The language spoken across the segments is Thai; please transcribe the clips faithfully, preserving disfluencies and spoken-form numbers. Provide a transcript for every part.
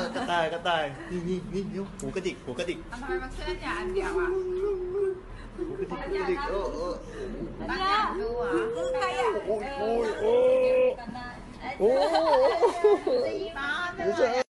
กระต่ายกระต่ายนี่นี่นี่เดี๋ยวหูกระดิกหูกระดิกทำไมมันเคลื่อนอย่างอันเดียวอ่ะหูกระดิกหูกระดิกเออเออตั้งอยากดูอ่ะคือใครอ่ะโอ้ยโอ้ยโอ้โอ้ตาเนี่ย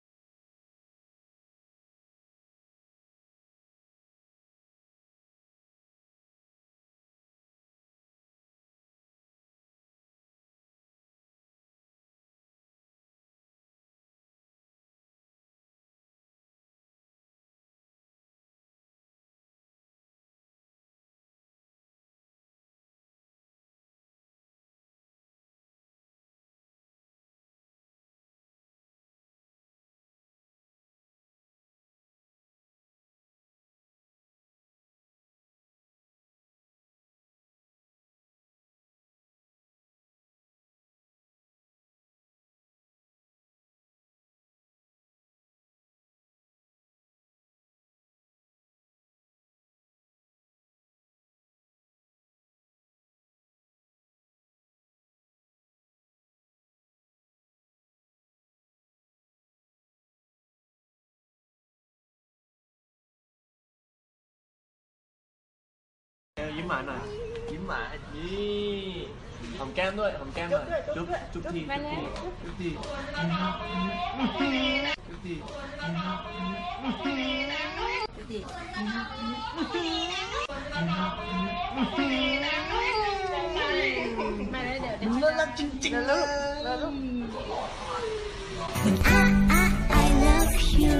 ยิ้มหมาหน่อยยิ้มหมานี่หอมแก้มด้วยหอมแก้มหน่อยจุ๊บจุ๊บทีจุ๊บทีจุ๊บทีจุ๊บทีจุ๊บทีมาเลยเดี๋ยวเดี๋ยวน่ารักจริงๆนะลูกนะลูก I love you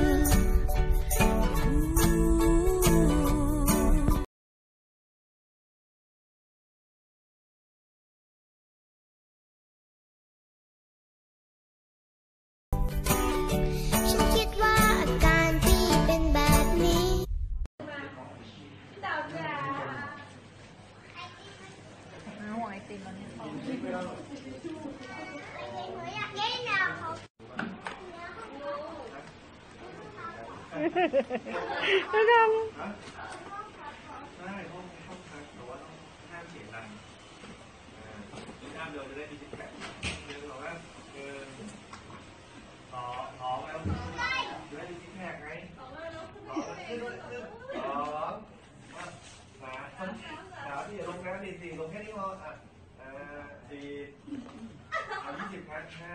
ไม่ดังใช่ห้องห้องพักแต่ว่าต้องห้ามเสียงดังห้ามเดินจะได้ดีที่แปดเดินบอกว่าเดินต่อท้องแล้วจะได้ดีที่แปดไงต่อขึ้นขึ้นสองขาขาที่จะลงแล้วดีสี่ลงแค่นี้พออ่ะอ่าสี่เอายี่สิบครั้งห้า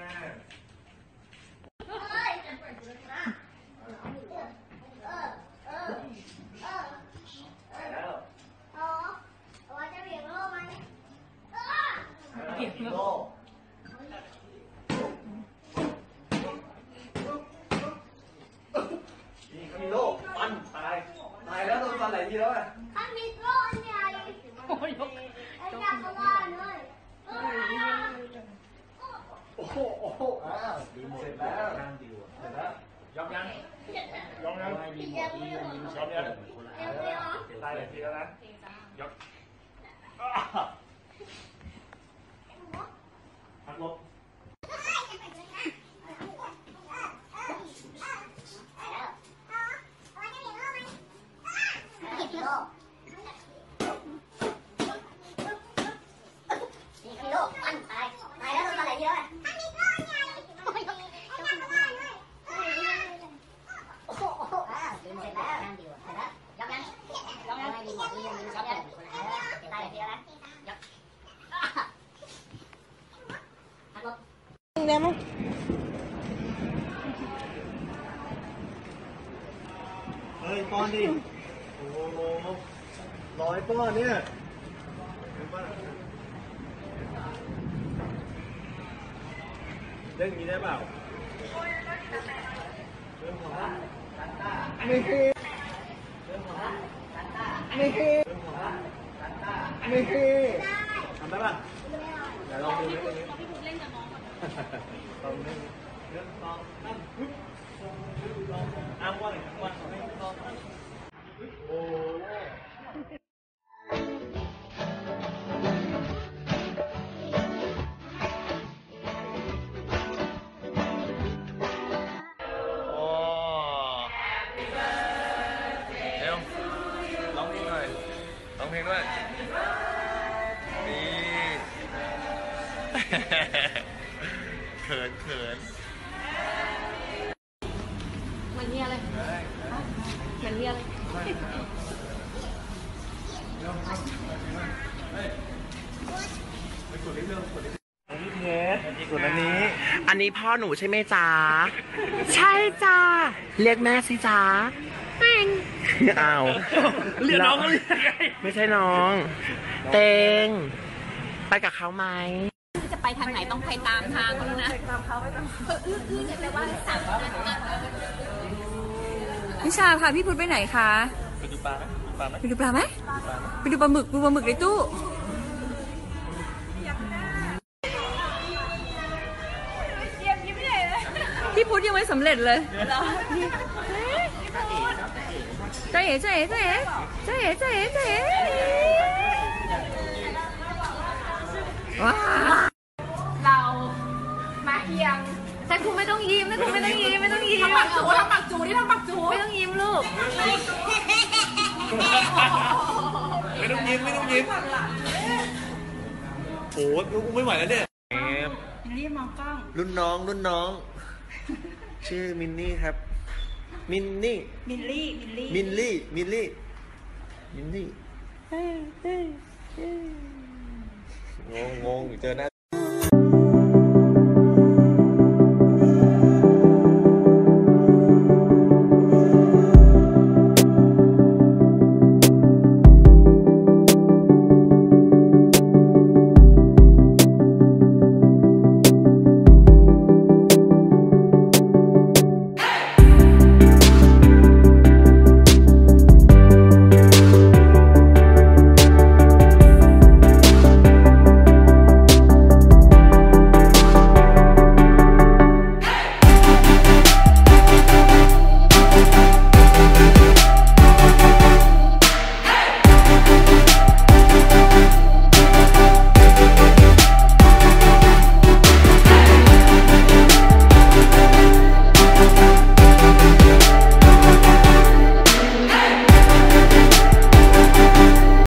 โลนี่เขามีโลปันตายตายแล้วโดนฟันหลายทีแล้วอ่ะเขามีโลอันใหญ่โอ้ยไอ้ยาเขาว่าเลยโอ้โหโอ้โหอ้าวดีหมดเสร็จแล้วนั่งดีวเสร็จแล้วยกยังยกยังดีหมดดีดียกยังตายหลายทีแล้วนะยกพักลบได้ไหมเฮ้ยป้อนดิโอ้โหร้อยป้อนเนี่ยเล่นอย่างนี้ได้เปล่าไม่คือไม่คือไม่คือทำได้ป่ะเดี๋ยวลองดูนิดนึงลองดูเรื่องลองนั่งปึ๊บอ้างว่าอะไรว่าไม่ต้องโอ้เพลงด้วยนี่เขินเขินมันเรียกไปกดเรื่องกดเรื่องอันนี้เพชรส่วนอันนี้อันนี้พ่อหนูใช่ไหมจ๊ะ ใช่จ้าเรียกแม่สิจ๊ะแม่งอ้าวเรียกน้องเขาเรียกไงไม่ใช่น้อง เตงไปกับเขาไหมจะไปทางไหนต้องไปตามทางเขาแล้วนะตามเขาไปตามเขาอื้ออื้อเนี่ยแปลว่าสั่งนิชาพาพี่พุทธไปไหนคะไปดูปลาไหมปลาไหมไปดูปลาไหมไปดูปลาหมึกดูปลาหมึกในตู้พี่พุทธยังไม่สำเร็จเลยเจ๊เอ๋เจ๊เอ๋เจ๊เอ๋เจ๊เอ๋เจ๊เอ๋เจ๊เอ๋ว้าเรามาเอียงแต่คุณไม่ต้องยิ้มนะคุณไม่ต้องยิ้มไม่ต้องยิ้มทำปากจูทำปากจูนี่ทำปากจูไม่ต้องยิ้มลูกไม่ต้องยิ้มไม่ต้องยิ้มโอ้ยกูไม่ไหวแล้วเนี่ยรุ่นน้องรุ่นน้อง ชื่อมินนี่ครับ มินนี่มิลลี่ มิลลี่มินลี่ มินลี่ มินนี่ งงงงเจอหน้า